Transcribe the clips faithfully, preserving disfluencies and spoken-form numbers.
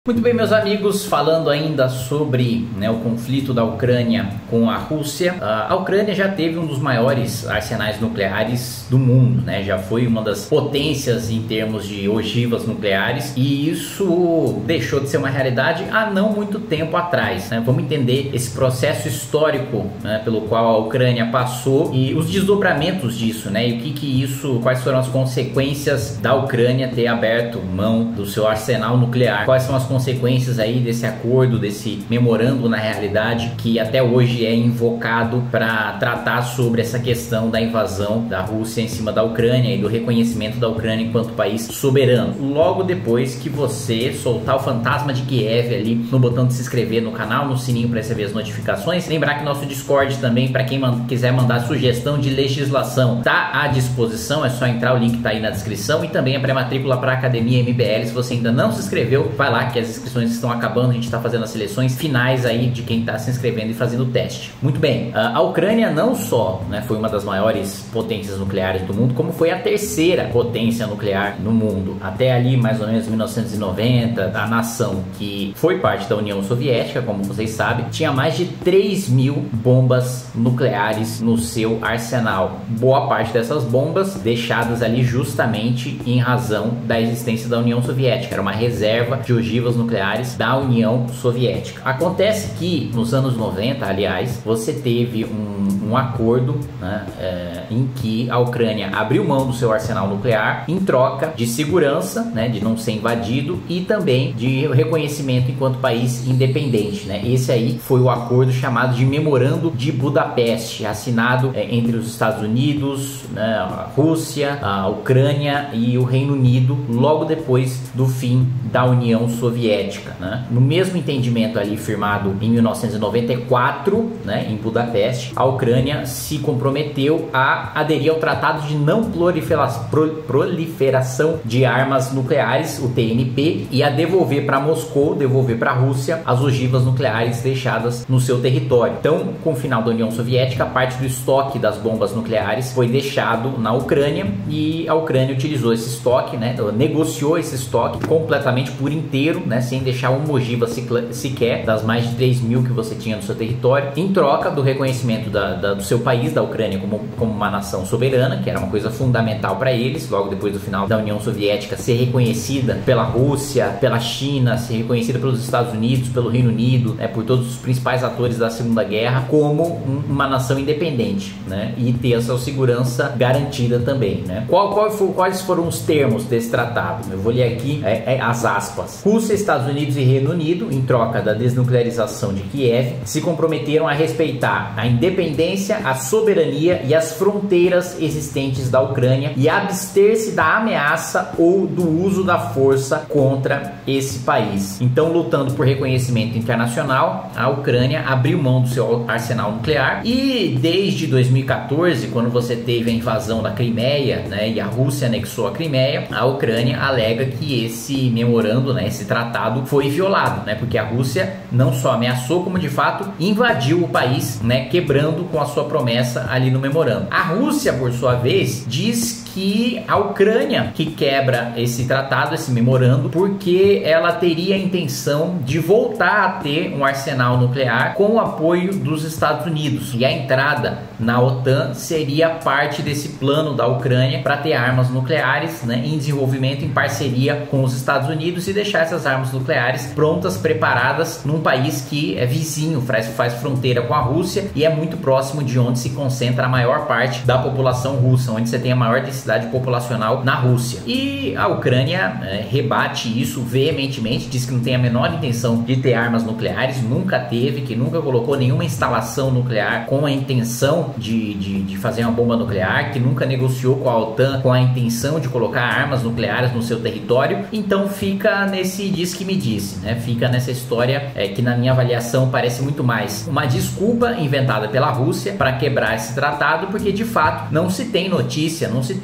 Muito bem, meus amigos, falando ainda sobre né, o conflito da Ucrânia com a Rússia. A Ucrânia já teve um dos maiores arsenais nucleares do mundo, né? Já foi uma das potências em termos de ogivas nucleares, e isso deixou de ser uma realidade há não muito tempo atrás, né? Vamos entender esse processo histórico, né, pelo qual a Ucrânia passou e os desdobramentos disso, né? E o que que isso, quais foram as consequências da Ucrânia ter aberto mão do seu arsenal nuclear? Quais são as consequências aí desse acordo, desse memorando na realidade que até hoje é invocado para tratar sobre essa questão da invasão da Rússia em cima da Ucrânia e do reconhecimento da Ucrânia enquanto país soberano. Logo depois que você soltar o fantasma de Kiev ali no botão de se inscrever no canal, no sininho para receber as notificações. Lembrar que nosso Discord também, para quem man quiser mandar sugestão de legislação, tá à disposição, é só entrar, o link tá aí na descrição, e também a pré-matrícula para a Academia M B L. Se você ainda não se inscreveu, vai lá que as inscrições estão acabando, a gente está fazendo as seleções finais aí de quem está se inscrevendo e fazendo o teste. Muito bem, a Ucrânia não só né, foi uma das maiores potências nucleares do mundo, como foi a terceira potência nuclear no mundo. Até ali, mais ou menos mil novecentos e noventa, a nação que foi parte da União Soviética, como vocês sabem, tinha mais de três mil bombas nucleares no seu arsenal. Boa parte dessas bombas deixadas ali justamente em razão da existência da União Soviética. Era uma reserva de ogivas nucleares da União Soviética. Acontece que nos anos noventa, aliás, você teve um, um acordo né, é, em que a Ucrânia abriu mão do seu arsenal nuclear em troca de segurança, né, de não ser invadido, e também de reconhecimento enquanto país independente, né? Esse aí foi o acordo chamado de Memorando de Budapeste, assinado é, entre os Estados Unidos, né, a Rússia, a Ucrânia e o Reino Unido, logo depois do fim da União Soviética. Né? No mesmo entendimento ali firmado em mil novecentos e noventa e quatro, né, em Budapeste, a Ucrânia se comprometeu a aderir ao Tratado de Não Prolifera Proliferação de Armas Nucleares, o T N P, e a devolver para Moscou, devolver para a Rússia as ogivas nucleares deixadas no seu território. Então, com o final da União Soviética, parte do estoque das bombas nucleares foi deixado na Ucrânia, e a Ucrânia utilizou esse estoque, né, negociou esse estoque completamente por inteiro, né, sem deixar uma ogiva sequer das mais de três mil que você tinha no seu território, em troca do reconhecimento da, da, do seu país, da Ucrânia, como, como uma nação soberana, que era uma coisa fundamental para eles, logo depois do final da União Soviética, ser reconhecida pela Rússia, pela China, ser reconhecida pelos Estados Unidos, pelo Reino Unido, né, por todos os principais atores da Segunda Guerra, como um, uma nação independente, né, e ter a sua segurança garantida também. Né. Qual, qual for, quais foram os termos desse tratado? Eu vou ler aqui é, é, as aspas. Rússia, Estados Unidos e Reino Unido, em troca da desnuclearização de Kiev, se comprometeram a respeitar a independência, a soberania e as fronteiras existentes da Ucrânia e abster-se da ameaça ou do uso da força contra esse país. Então, lutando por reconhecimento internacional, a Ucrânia abriu mão do seu arsenal nuclear, e desde dois mil e quatorze, quando você teve a invasão da Crimeia, né, e a Rússia anexou a Crimeia, a Ucrânia alega que esse memorando, né, esse tratado foi violado, né? Porque a Rússia não só ameaçou, como de fato invadiu o país, né? Quebrando com a sua promessa ali no memorando. A Rússia, por sua vez, diz que a Ucrânia que quebra esse tratado, esse memorando, porque ela teria a intenção de voltar a ter um arsenal nuclear com o apoio dos Estados Unidos, e a entrada na OTAN seria parte desse plano da Ucrânia para ter armas nucleares, né, em desenvolvimento em parceria com os Estados Unidos, e deixar essas armas nucleares prontas, preparadas num país que é vizinho, faz, faz fronteira com a Rússia e é muito próximo de onde se concentra a maior parte da população russa, onde você tem a maior densidade populacional na Rússia. E a Ucrânia é, rebate isso veementemente, diz que não tem a menor intenção de ter armas nucleares, nunca teve, que nunca colocou nenhuma instalação nuclear com a intenção de, de, de fazer uma bomba nuclear, que nunca negociou com a OTAN com a intenção de colocar armas nucleares no seu território. Então fica nesse diz que me disse, né? Fica nessa história é, que na minha avaliação parece muito mais uma desculpa inventada pela Rússia para quebrar esse tratado, porque de fato não se tem notícia, não se tem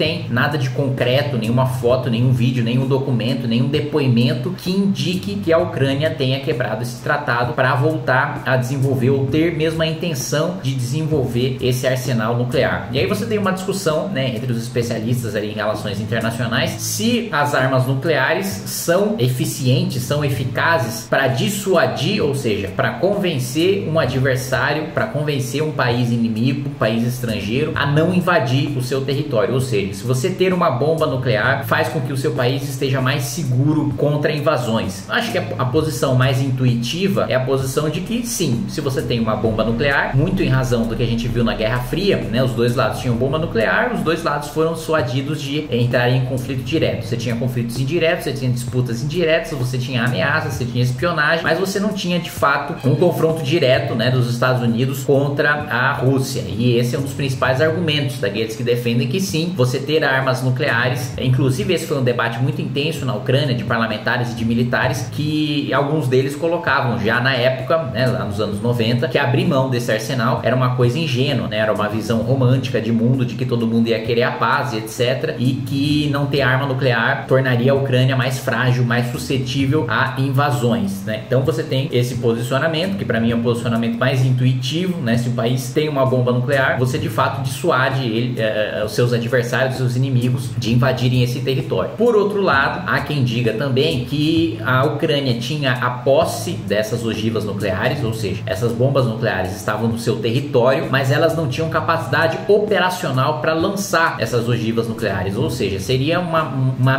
tem nada de concreto, nenhuma foto, nenhum vídeo, nenhum documento, nenhum depoimento que indique que a Ucrânia tenha quebrado esse tratado para voltar a desenvolver ou ter mesmo a intenção de desenvolver esse arsenal nuclear. E aí você tem uma discussão, né, entre os especialistas ali em relações internacionais se as armas nucleares são eficientes, são eficazes para dissuadir, ou seja, para convencer um adversário, para convencer um país inimigo, um país estrangeiro a não invadir o seu território. Ou seja, se você ter uma bomba nuclear faz com que o seu país esteja mais seguro contra invasões. Acho que a posição mais intuitiva é a posição de que sim, se você tem uma bomba nuclear, muito em razão do que a gente viu na Guerra Fria, né, os dois lados tinham bomba nuclear, os dois lados foram suadidos de entrar em conflito direto. Você tinha conflitos indiretos, você tinha disputas indiretas, você tinha ameaças, você tinha espionagem, mas você não tinha de fato um confronto direto, né, dos Estados Unidos contra a Rússia. E esse é um dos principais argumentos daqueles que defendem que sim, você ter armas nucleares, inclusive esse foi um debate muito intenso na Ucrânia de parlamentares e de militares, que alguns deles colocavam já na época, né, lá nos anos noventa, que abrir mão desse arsenal era uma coisa ingênua, né, era uma visão romântica de mundo, de que todo mundo ia querer a paz e etcétera, e que não ter arma nuclear tornaria a Ucrânia mais frágil, mais suscetível a invasões, né? Então você tem esse posicionamento, que para mim é um posicionamento mais intuitivo, né? Se o país tem uma bomba nuclear, você de fato dissuade ele, uh, os seus adversários, os seus inimigos de invadirem esse território. Por outro lado, há quem diga também que a Ucrânia tinha a posse dessas ogivas nucleares, ou seja, essas bombas nucleares estavam no seu território, mas elas não tinham capacidade operacional para lançar essas ogivas nucleares, ou seja, seria uma, uma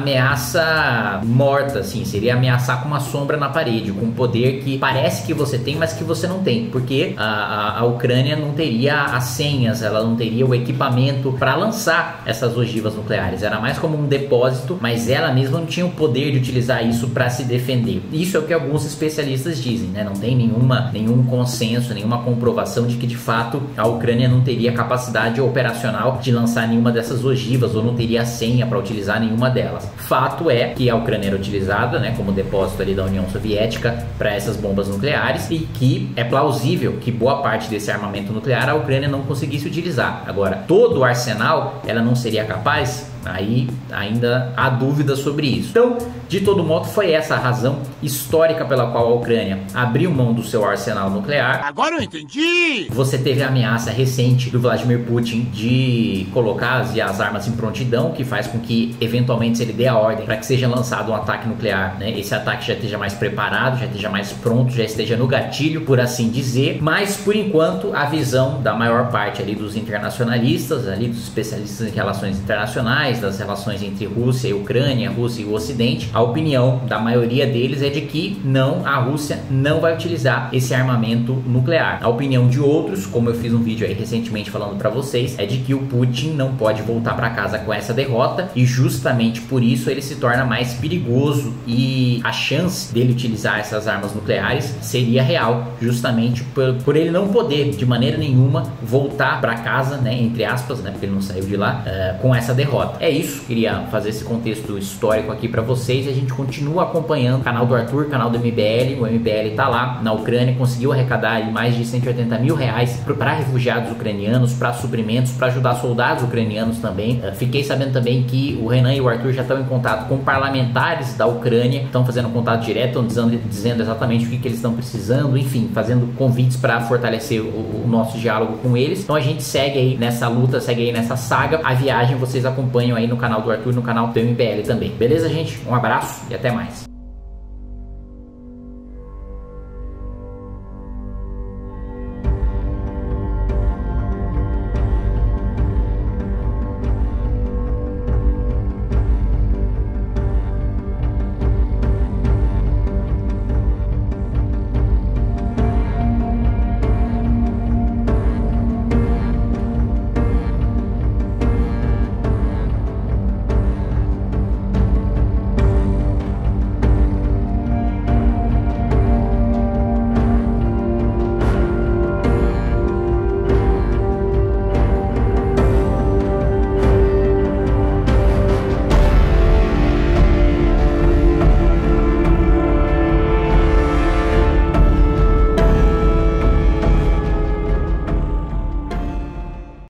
ameaça morta, assim, seria ameaçar com uma sombra na parede, com um poder que parece que você tem, mas que você não tem, porque a, a, a Ucrânia não teria as senhas, ela não teria o equipamento para lançar essas ogivas nucleares, era mais como um depósito, mas ela mesma não tinha o poder de utilizar isso para se defender. Isso é o que alguns especialistas dizem, né? Não tem nenhuma, nenhum consenso, nenhuma comprovação de que de fato a Ucrânia não teria capacidade operacional de lançar nenhuma dessas ogivas ou não teria a senha para utilizar nenhuma delas. Fato é que a Ucrânia era utilizada, né, como depósito ali da União Soviética para essas bombas nucleares e que é plausível que boa parte desse armamento nuclear a Ucrânia não conseguisse utilizar. Agora, todo o arsenal ela não seria capaz? Aí ainda há dúvidas sobre isso. Então, de todo modo, foi essa a razão histórica pela qual a Ucrânia abriu mão do seu arsenal nuclear. Agora eu entendi! Você teve a ameaça recente do Vladimir Putin de colocar as, as armas em prontidão, que faz com que, eventualmente, se ele dê a ordem para que seja lançado um ataque nuclear, né, esse ataque já esteja mais preparado, já esteja mais pronto, já esteja no gatilho, por assim dizer. Mas, por enquanto, a visão da maior parte ali dos internacionalistas, ali dos especialistas em relações internacionais, das relações entre Rússia e Ucrânia, Rússia e o Ocidente, a opinião da maioria deles é de que não, a Rússia não vai utilizar esse armamento nuclear. A opinião de outros, como eu fiz um vídeo aí recentemente falando para vocês, é de que o Putin não pode voltar para casa com essa derrota e justamente por isso ele se torna mais perigoso e a chance dele utilizar essas armas nucleares seria real, justamente por, por ele não poder de maneira nenhuma voltar para casa, né, entre aspas, né, porque ele não saiu de lá, uh, com essa derrota. É isso, queria fazer esse contexto histórico aqui para vocês e a gente continua acompanhando o canal do Arthur, canal do M B L. O M B L tá lá na Ucrânia, conseguiu arrecadar aí mais de cento e oitenta mil reais para refugiados ucranianos, para suprimentos, para ajudar soldados ucranianos também. Uh, fiquei sabendo também que o Renan e o Arthur já estão em contato com parlamentares da Ucrânia, estão fazendo contato direto, estão dizendo, dizendo exatamente o que, que eles estão precisando, enfim, fazendo convites para fortalecer o, o nosso diálogo com eles. Então a gente segue aí nessa luta, segue aí nessa saga. A viagem vocês acompanham aí no canal do Arthur, no canal do M B L também. Beleza, gente? Um abraço e até mais.